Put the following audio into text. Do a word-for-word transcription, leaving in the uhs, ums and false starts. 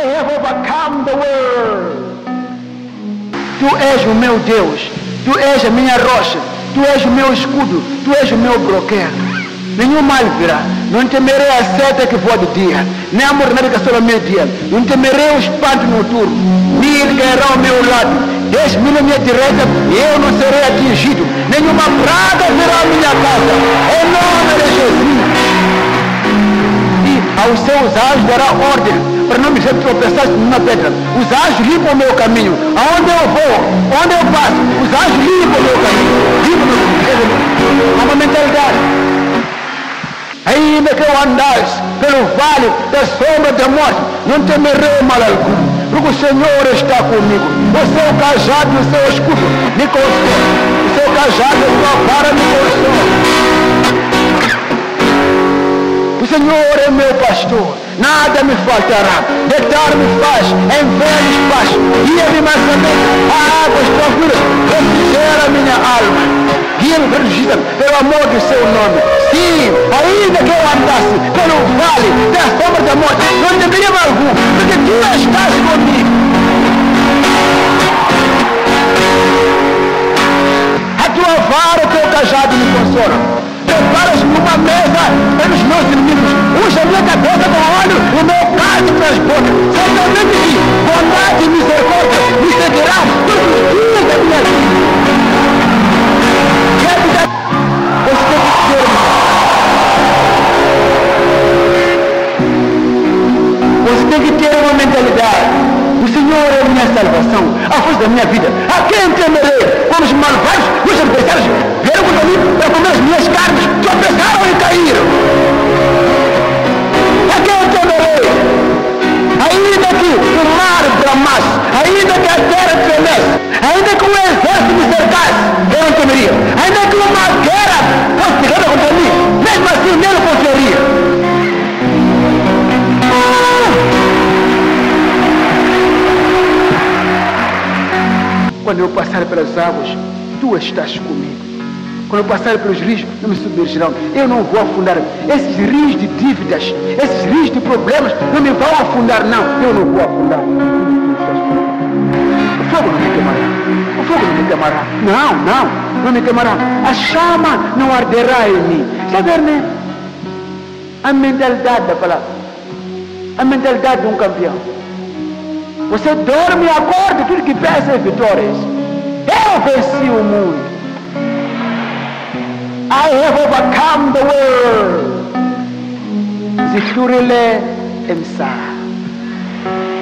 I have overcome the world. Tu és o meu Deus, tu és a minha rocha, tu és o meu escudo, tu és o meu broquel. Nenhum mal virá, não temerei a seta que voa de dia, nem a mornada que assola ao meio-dia, não temerei o espanto noturno, mil cairão ao meu lado, dez mil à minha direita, e eu não serei atingido, nenhuma praga virá à minha casa, em nome de Jesus. E aos seus anjos dará ordem, para não me ver tropeçar numa pedra. Os anjos limpam o meu caminho, aonde eu vou, onde eu passo, os anjos limpam o meu caminho, limpam o meu caminho. Há uma mentalidade. Ainda que eu andasse pelo vale da sombra da morte, não temerei mal algum, porque o Senhor está comigo. O seu cajado e o seu escudo me consolam. O seu cajado e a sua vara me consolam. O Senhor é meu pastor, nada me faltará. Deitar-me faz em velhos pastos, guia-me mansamente a águas tranquilas, refrigera a minha alma. Guia-me pela justiça, pelo amor do seu nome. Sim, ainda que eu andasse pelo vale da sombra da morte, não temeria mal algum, porque tu estás comigo. A tua vara e o teu cajado me consolam. Preparas-me uma mesa pelos meus inimigos, unge a minha cabeça com óleo e o meu cálice transborda. Certamente que bondade e misericórdia me seguirão todos os dias da minha vida. Você tem que ter Você tem que ter uma mentalidade. O Senhor é a minha salvação, a força da minha vida. A quem temerei? Quando os malvados, os adversários vieram contra mim para comer as minhas carnes, tropeçaram e caíram. A quem temerei? Ainda que o mar bramasse, ainda que a terra tremesse, ainda que o exército me cercasse, eu não temeria. Ainda que uma guerra fosse ligada contra mim, mesmo assim eu não confiaria. Quando eu passar pelas águas, tu estás comigo. Quando eu passar pelos rios, não me submergirão. Eu não vou afundar. Esses rios de dívidas, esses rios de problemas, não me vão afundar, não. Eu não vou afundar. O fogo não me queimará. O fogo não me queimará. Não, não, não me queimará. A chama não arderá em mim. Sabe, né? A mentalidade da palavra. A mentalidade de um campeão. Você dorme e acorda, tudo que pensa é vitórias. Eu venci o mundo. I have overcome the world. Zikure le emsa.